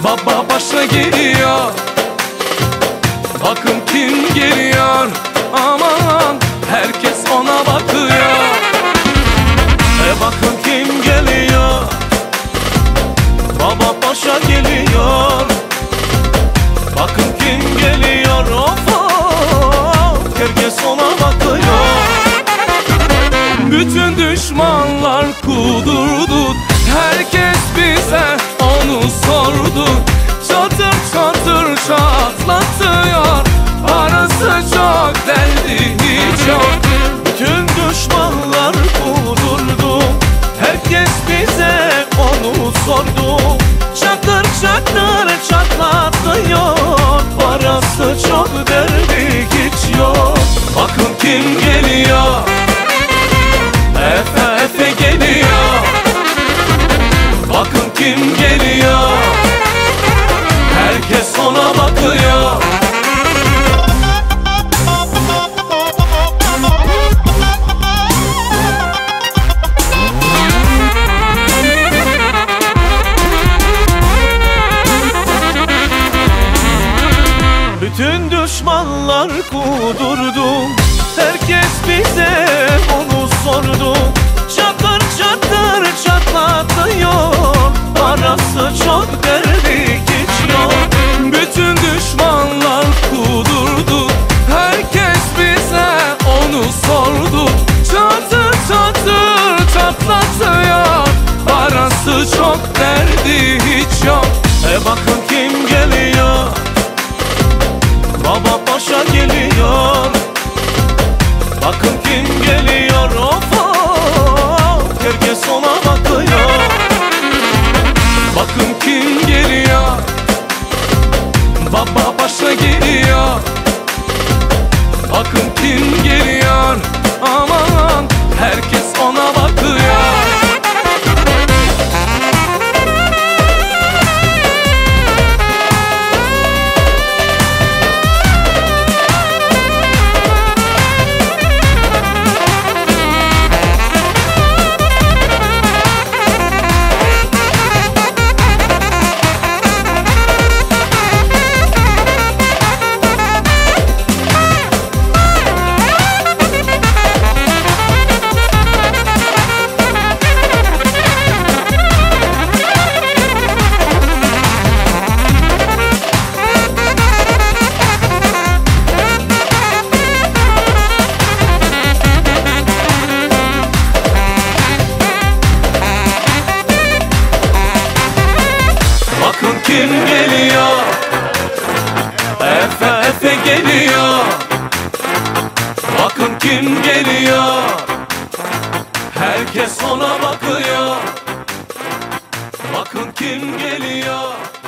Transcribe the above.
Baba başa geliyor, bakın kim geliyor. Aman herkes ona bakıyor. Bakın kim geliyor, baba başa geliyor. Bakın kim geliyor, of of, herkes ona bakıyor. Bütün düşmanlar kudurdu, herkes bize onu sordu. Çatır çatır çatlatıyor, parası çok derdi hiç yok. Bütün düşmanlar kudurdu, herkes bize onu sordu. Çatır çatır çatlatıyor, parası çok derdi hiç yok. Bakın kim geliyor, Efe Efe geliyor. Bakın kim geliyor, herkes ona bakıyor. Bütün düşmanlar kudurdu, herkes bize onu sordu. Çatır çatır çatlatıyor, parası çok derdi hiç yok. Bütün düşmanlar kudurdu, herkes bize onu sordu. Çatır çatır çatlatıyor, parası çok derdi hiç yok. Bakın kim geliyor, baba başa geliyor. Bakın kim geliyor, of of, herkes ona bakıyor. Bakın kim geliyor, baba başa geliyor. Bakın kim geliyor, aman herkes ona bakıyor. Bakın kim geliyor, Efe Efe geliyor. Bakın kim geliyor, herkes ona bakıyor. Bakın kim geliyor.